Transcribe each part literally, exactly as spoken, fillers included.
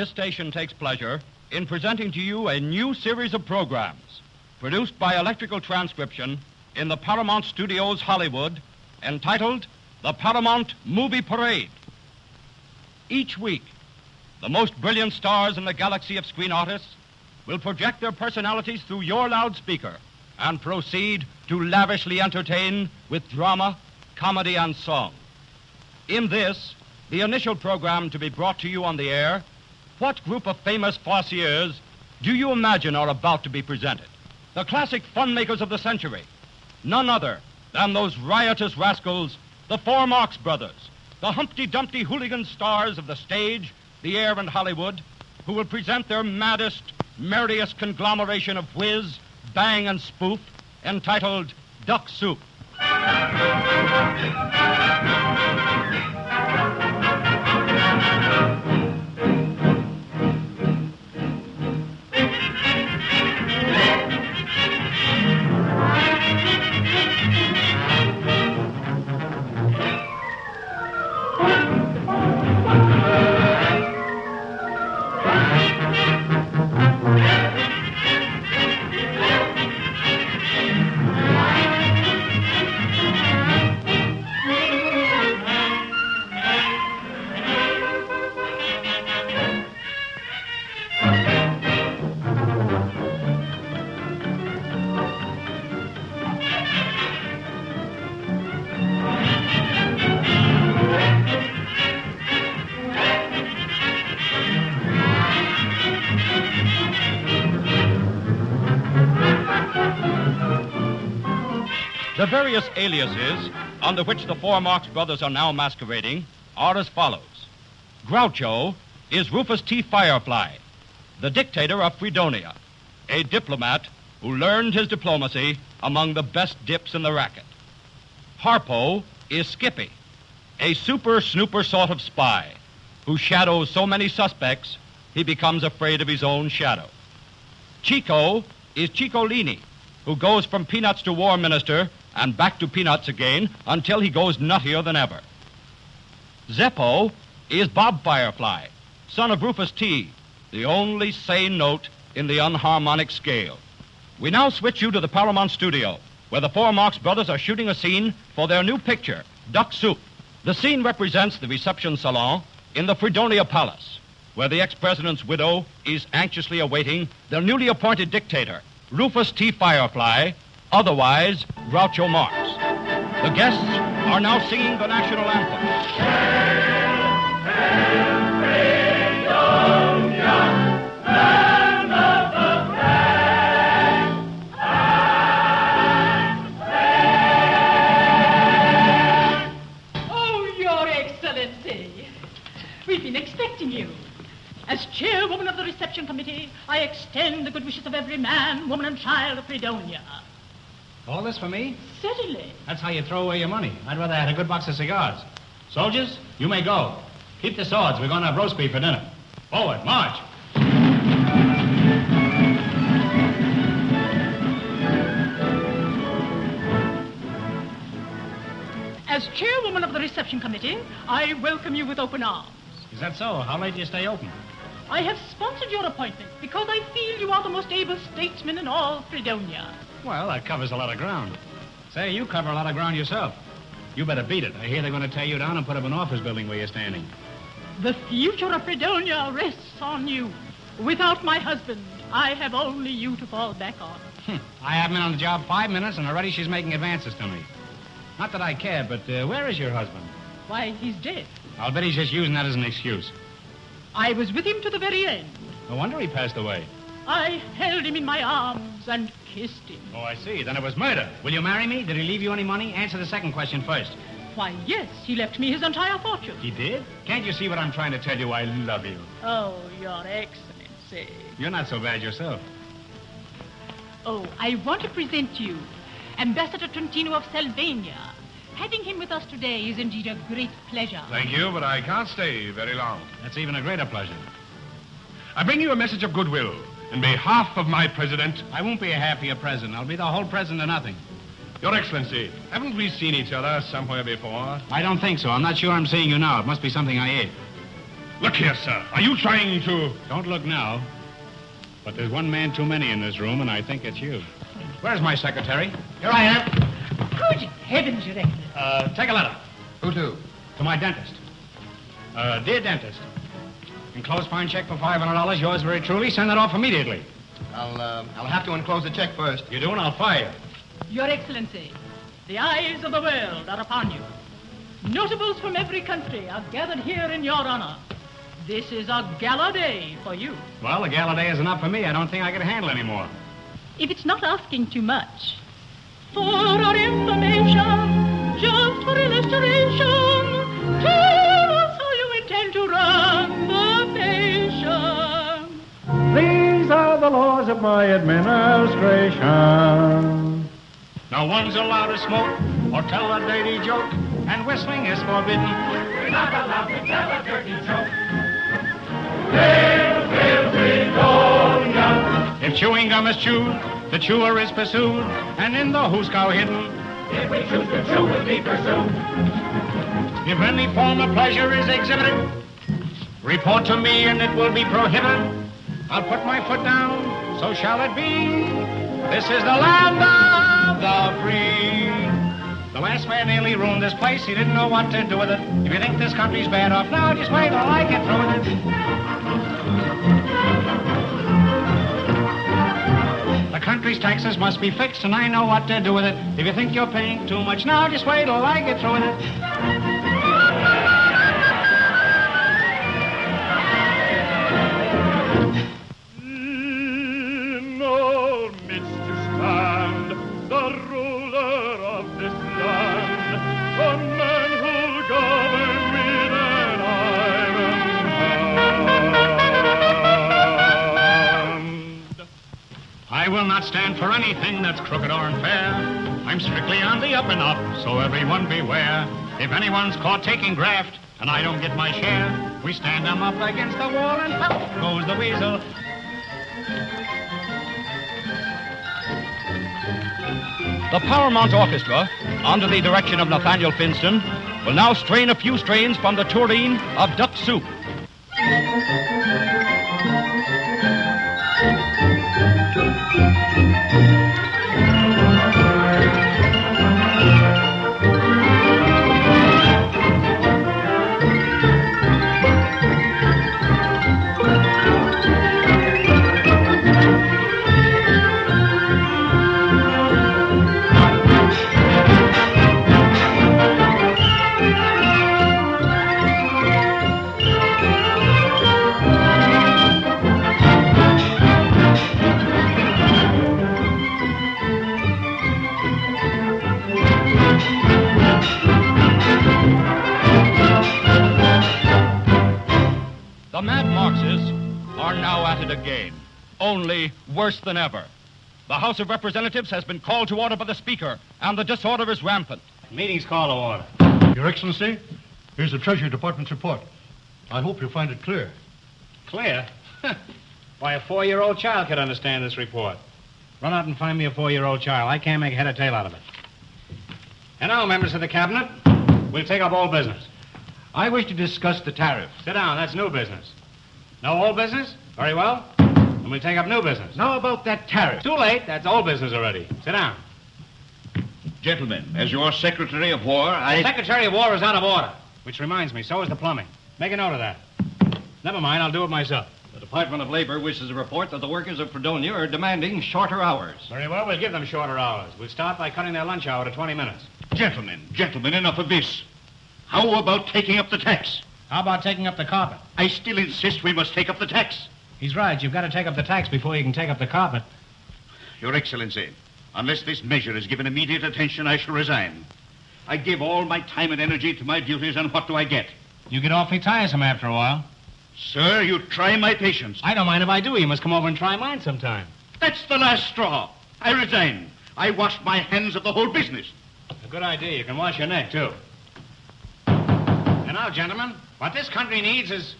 This station takes pleasure in presenting to you a new series of programs produced by electrical transcription in the Paramount Studios, Hollywood, entitled The Paramount Movie Parade. Each week, the most brilliant stars in the galaxy of screen artists will project their personalities through your loudspeaker and proceed to lavishly entertain with drama, comedy, and song. In this, the initial program to be brought to you on the air, what group of famous farciers do you imagine are about to be presented? The classic fun makers of the century, none other than those riotous rascals, the Four Marx Brothers, the Humpty Dumpty hooligan stars of the stage, the air, and Hollywood, who will present their maddest, merriest conglomeration of whiz, bang, and spoof, entitled Duck Soup. The various aliases under which the Four Marx Brothers are now masquerading are as follows. Groucho is Rufus T. Firefly, the dictator of Fredonia, a diplomat who learned his diplomacy among the best dips in the racket. Harpo is Skippy, a super snooper sort of spy who shadows so many suspects he becomes afraid of his own shadow. Chico is Ciccolini, who goes from peanuts to war minister and back to peanuts again until he goes nuttier than ever. Zeppo is Bob Firefly, son of Rufus T., the only sane note in the unharmonic scale. We now switch you to the Paramount studio, where the Four Marx Brothers are shooting a scene for their new picture, Duck Soup. The scene represents the reception salon in the Fredonia Palace, where the ex-president's widow is anxiously awaiting the newly appointed dictator, Rufus T. Firefly, otherwise Groucho Marx. The guests are now singing the national anthem. Oh, Your Excellency, we've been expecting you. As chairwoman of the reception committee, I extend the good wishes of every man, woman, and child of Fredonia. All this for me? Certainly. That's how you throw away your money. I'd rather have a good box of cigars. Soldiers, you may go. Keep the swords. We're going to have roast beef for dinner. Forward, march. As chairwoman of the reception committee, I welcome you with open arms. Is that so? How late do you stay open? I have sponsored your appointment because I feel you are the most able statesman in all Fredonia. Well, that covers a lot of ground. Say, you cover a lot of ground yourself. You better beat it. I hear they're going to tear you down and put up an office building where you're standing. The future of Fredonia rests on you. Without my husband, I have only you to fall back on. I haven't been on the job five minutes, and already she's making advances to me. Not that I care, but uh, where is your husband? Why, he's dead. I'll bet he's just using that as an excuse. I was with him to the very end. No wonder he passed away. I held him in my arms and kissed him. Oh, I see. Then it was murder. Will you marry me? Did he leave you any money? Answer the second question first. Why, yes, he left me his entire fortune. He did? Can't you see what I'm trying to tell you? I love you. Oh, Your Excellency. You're not so bad yourself. Oh, I want to present you Ambassador Trentino of Sylvania. Having him with us today is indeed a great pleasure. Thank you, but I can't stay very long. That's even a greater pleasure. I bring you a message of goodwill in behalf of my president. I won't be a happier president. I'll be the whole president of nothing. Your Excellency, haven't we seen each other somewhere before? I don't think so. I'm not sure I'm seeing you now. It must be something I ate. Look here, sir. Are you trying to... Don't look now. But there's one man too many in this room, and I think it's you. Where's my secretary? Here I am. Good heavens, Your Excellency. Uh, take a letter. Who to? To my dentist. Uh, dear dentist. Enclosed fine check for five hundred dollars. Yours very truly. Send that off immediately. I'll, uh, I'll have to enclose the check first. You do, and I'll fire you. Your Excellency, the eyes of the world are upon you. Notables from every country are gathered here in your honor. This is a gala day for you. Well, the gala day is enough for me. I don't think I can handle any more. If it's not asking too much. For our information, just for illustration, tell us how you intend to run the nation. These are the laws of my administration. No one's allowed to smoke or tell a dirty joke, and whistling is forbidden. We're not allowed to tell a dirty joke. If chewing gum is chewed, the chewer is pursued, and in the hoosegow hidden. If we choose to chew, we'll be pursued. If any form of pleasure is exhibited, report to me and it will be prohibited. I'll put my foot down, so shall it be. This is the land of the free. The last man nearly ruined this place. He didn't know what to do with it. If you think this country's bad off now, just wait till I get through with it. The country's taxes must be fixed, and I know what to do with it. If you think you're paying too much now, just wait till I get through with it. In our midst to stand, the ruler of this land, a man who'll govern with an iron hand. I will not stand for anything that's crooked or unfair. I'm strictly on the up and up, so everyone beware. If anyone's caught taking graft and I don't get my share, we stand them up against the wall and pop goes the weasel. The Paramount Orchestra, under the direction of Nathaniel Finston, will now strain a few strains from the tureen of Duck Soup. The Mad Marxists are now at it again, only worse than ever. The House of Representatives has been called to order by the Speaker, and the disorder is rampant. Meeting's call to order. Your Excellency, here's the Treasury Department's report. I hope you'll find it clear. Clear? Why, a four-year-old child could understand this report. Run out and find me a four-year-old child. I can't make head or tail out of it. And now, members of the Cabinet, we'll take up old business. I wish to discuss the tariff. Sit down. That's new business. No old business? Very well. Then we'll take up new business. Now about that tariff. Too late. That's old business already. Sit down. Gentlemen, as your Secretary of War, I... The Secretary of War is out of order. Which reminds me, so is the plumbing. Make a note of that. Never mind, I'll do it myself. The Department of Labor wishes to report that the workers of Fredonia are demanding shorter hours. Very well, we'll give them shorter hours. We'll start by cutting their lunch hour to twenty minutes. Gentlemen, gentlemen, enough of this. How about taking up the tax? How about taking up the carpet? I still insist we must take up the tax. He's right. You've got to take up the tax before you can take up the carpet. Your Excellency, unless this measure is given immediate attention, I shall resign. I give all my time and energy to my duties, and what do I get? You get awfully tiresome after a while. Sir, you try my patience. I don't mind if I do. You must come over and try mine sometime. That's the last straw. I resign. I wash my hands of the whole business. A good idea. You can wash your neck, too. And now, gentlemen, what this country needs is...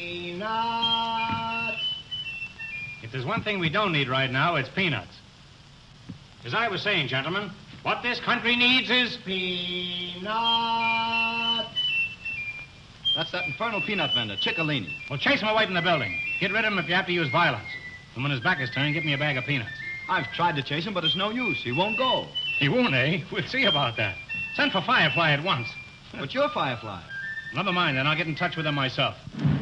Peanuts. If there's one thing we don't need right now, it's peanuts. As I was saying, gentlemen, what this country needs is... Peanuts. That's that infernal peanut vendor, Ciccolini. Well, chase him away from the building. Get rid of him if you have to use violence. And when his back is turned, get me a bag of peanuts. I've tried to chase him, but it's no use. He won't go. He won't, eh? We'll see about that. Send for Firefly at once. But you're Firefly. Never mind, then. I'll get in touch with him myself.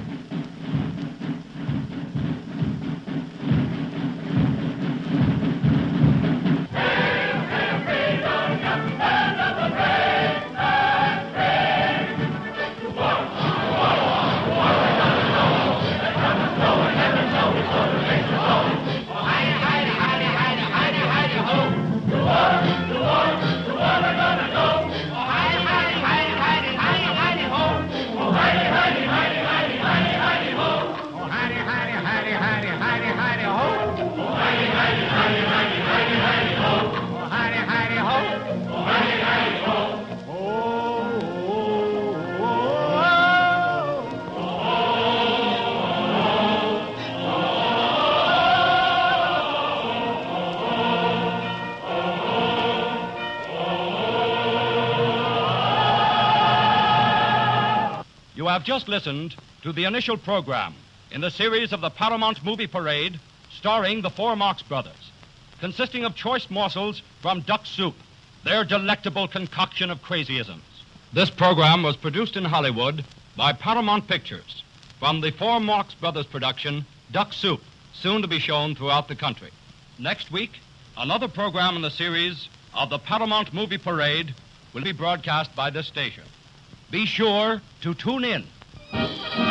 You have just listened to the initial program in the series of the Paramount Movie Parade starring the four Marx Brothers, consisting of choice morsels from duck soup, their delectable concoction of crazyisms. This program was produced in Hollywood by Paramount Pictures from the four Marx Brothers production, Duck Soup, soon to be shown throughout the country. Next week, another program in the series of the Paramount Movie Parade will be broadcast by this station. Be sure to tune in.